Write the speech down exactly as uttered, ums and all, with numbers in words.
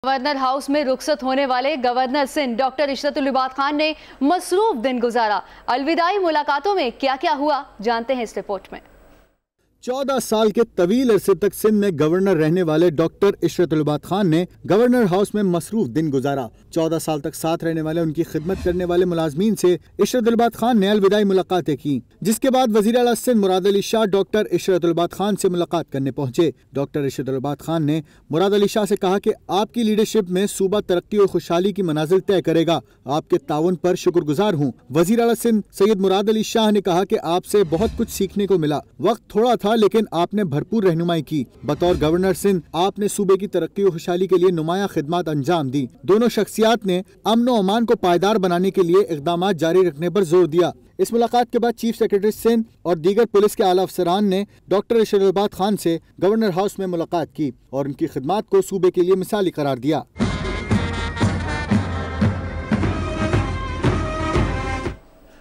Governor house में रुखसत होने वाले गवर्नर सिंध डॉक्टर इशरत इबाद खान ने मसरूफ दिन गुजारा। अलविदाई मुलाकातों में क्या क्या हुआ, जानते हैं इस रिपोर्ट में। चौदह साल के तवील अरसे तक सिंध में गवर्नर रहने वाले डॉक्टर इशरत इबाद खान ने गवर्नर हाउस में मसरूफ दिन गुजारा। चौदह साल तक साथ रहने वाले उनकी खिदमत करने वाले मुलाजमीन से इशरत इबाद खान ने अलविदाई मुलाकातें की, जिसके बाद वजीर आला सिंध मुराद अली शाह डॉक्टर इशरत इबाद खान से मुलाकात करने पहुंचे। डॉक्टर इशरत इबाद खान ने मुराद अली शाह से कहा कि आपकी लीडरशिप में सूबा तरक्की और खुशहाली की मनाजिल तय करेगा। आपके ताउन पर शुक्रगुजार हूँ। वजीर आला सिंध सैयद मुराद अली शाह ने कहा कि आपसे बहुत कुछ सीखने को मिला। वक्त थोड़ा था लेकिन आपने भरपूर रहनुमाई की। बतौर गवर्नर सिंध आपने सूबे की तरक्की और खुशहाली के लिए नुमाया खिदमत अंजाम दी। दोनों शख्सियात ने अमन व अमान को पायदार बनाने के लिए इक़दामात जारी रखने पर जोर दिया। इस मुलाकात के बाद चीफ सेक्रेटरी सिंध और दीगर पुलिस के आला अफसरान ने डॉक्टर इशरत इबाद खान से गवर्नर हाउस में मुलाकात की और उनकी खिदमत को सूबे के लिए मिसाली करार दिया।